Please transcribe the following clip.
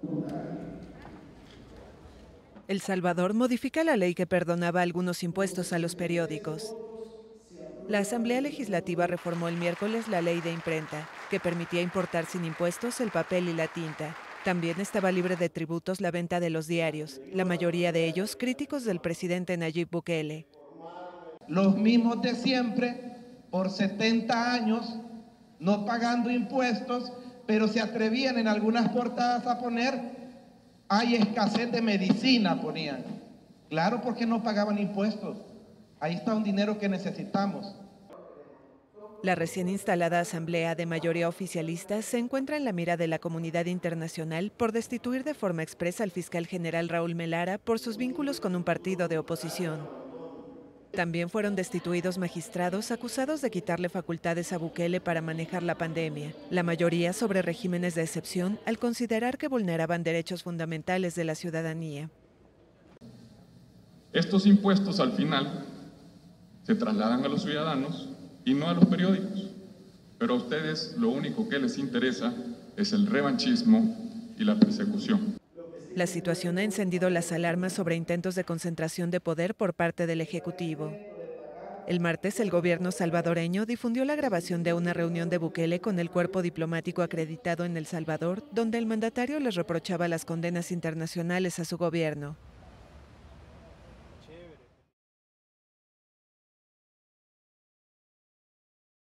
El Salvador modifica la ley que perdonaba algunos impuestos a los periódicos. La Asamblea Legislativa reformó el miércoles la ley de imprenta, que permitía importar sin impuestos el papel y la tinta. También estaba libre de tributos la venta de los diarios, la mayoría de ellos críticos del presidente Nayib Bukele. Los mismos de siempre, por 70 años, no pagando impuestos, pero se atrevían en algunas portadas a poner, hay escasez de medicina, ponían. Claro, porque no pagaban impuestos. Ahí está un dinero que necesitamos. La recién instalada Asamblea de mayoría oficialista se encuentra en la mira de la comunidad internacional por destituir de forma expresa al fiscal general Raúl Melara por sus vínculos con un partido de oposición. También fueron destituidos magistrados acusados de quitarle facultades a Bukele para manejar la pandemia, la mayoría sobre regímenes de excepción al considerar que vulneraban derechos fundamentales de la ciudadanía. Estos impuestos al final se trasladan a los ciudadanos y no a los periódicos, pero a ustedes lo único que les interesa es el revanchismo y la persecución. La situación ha encendido las alarmas sobre intentos de concentración de poder por parte del Ejecutivo. El martes, el gobierno salvadoreño difundió la grabación de una reunión de Bukele con el cuerpo diplomático acreditado en El Salvador, donde el mandatario les reprochaba las condenas internacionales a su gobierno.